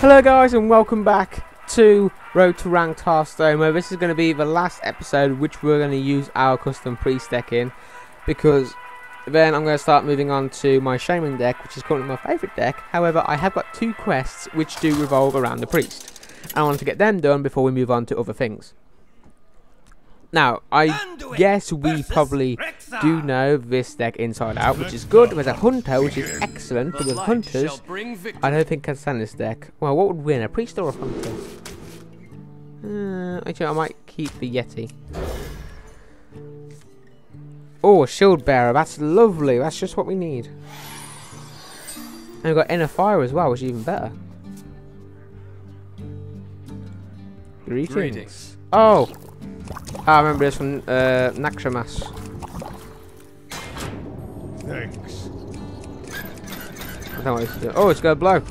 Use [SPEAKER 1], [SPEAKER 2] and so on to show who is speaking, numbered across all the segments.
[SPEAKER 1] Hello guys and welcome back to Road to Ranked Hearthstone, where this is going to be the last episode which we're going to use our custom priest deck in, because then I'm going to start moving on to my shaman deck, which is currently my favourite deck. However, I have got two quests which do revolve around the priest, and I want to get them done before we move on to other things. Now, I guess we probably do know this deck inside out, which is good. There's a hunter, which is excellent, but with hunters, I don't think I can stand this deck. Well, what would win, a priest or a hunter? Actually, I might keep the Yeti. Oh, a shield bearer, that's lovely. That's just what we need. And we've got inner fire as well, which is even better. Greetings. Oh! I remember this from Naxxramas.
[SPEAKER 2] Thanks.
[SPEAKER 1] I don't know what it's doing. Oh, it's gonna blow.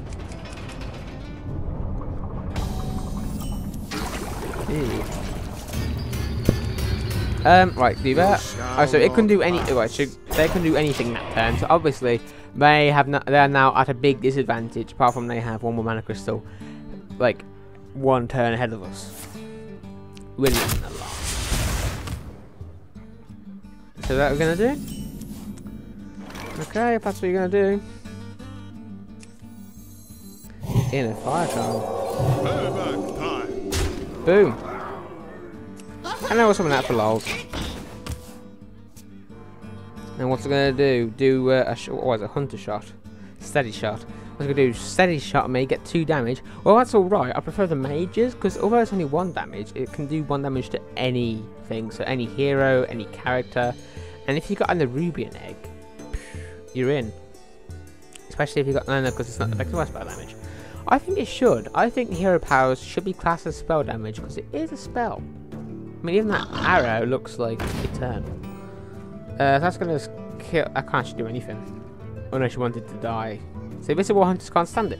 [SPEAKER 1] Right, do that. Oh, so it can do any. Right, so they can do anything that turn. So obviously, they are now at a big disadvantage. Apart from they have one more mana crystal, like one turn ahead of us. Winning a lot. So that we're gonna do? Okay, if that's what you're gonna do. Inner fire time. Boom. I know what's something that for lols. And what's it gonna do? Do a what was it? Hunter shot, steady shot. What's it gonna do? Steady shot me, get 2 damage. Well, that's all right. I prefer the mages because although it's only 1 damage, it can do 1 damage to anything. So any hero, any character, and if you got an Rubian egg, you're in. Especially if you got because it's not effective by spell damage. I think it should. I think hero powers should be classed as spell damage because it is a spell. I mean, even that arrow looks like a turn. That's gonna kill. I can't actually do anything unless you wanted to die. So this is what hunters can't stand it.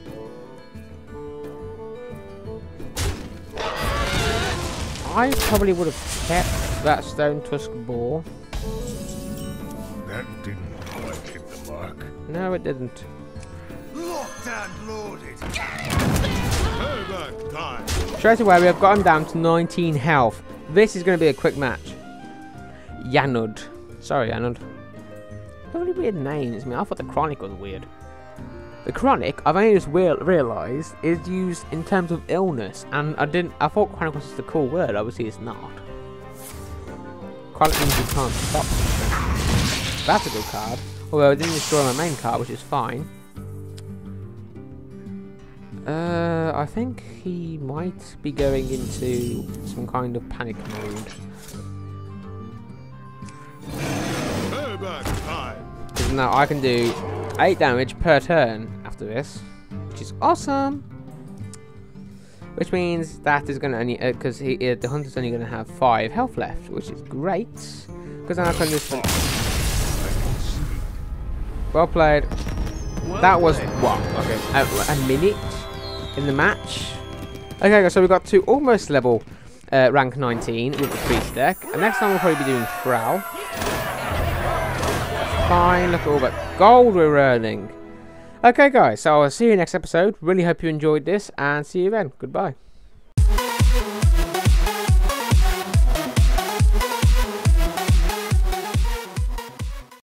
[SPEAKER 1] I probably would have kept that stone tusk boar.
[SPEAKER 2] That didn't quite hit the mark.
[SPEAKER 1] No, it didn't.
[SPEAKER 2] Locked and loaded. Payback time.
[SPEAKER 1] Straight away, we have gotten down to 19 health. This is going to be a quick match. Yanud. Sorry, Yanud. Really weird names. I mean, I thought the Chronic was weird. The Chronic, I've only just realised, is used in terms of illness, and I thought Chronic was just a cool word. Obviously, it's not. Chronic means you can't stop something. That's a good card. Although it didn't destroy my main card, which is fine. I think he might be going into some kind of panic mode. Because now I can do 8 damage per turn after this, which is awesome. Which means that is going to only because the hunter's only going to have 5 health left, which is great. Because then I can just. Well played. That was what? Okay, a minute in the match. Okay, so we got to almost level rank 19 with the priest deck, and next time we'll probably be doing Thrall. Fine, look at all that gold we're earning. Okay guys, so I'll see you next episode. Really hope you enjoyed this, and see you then. Goodbye.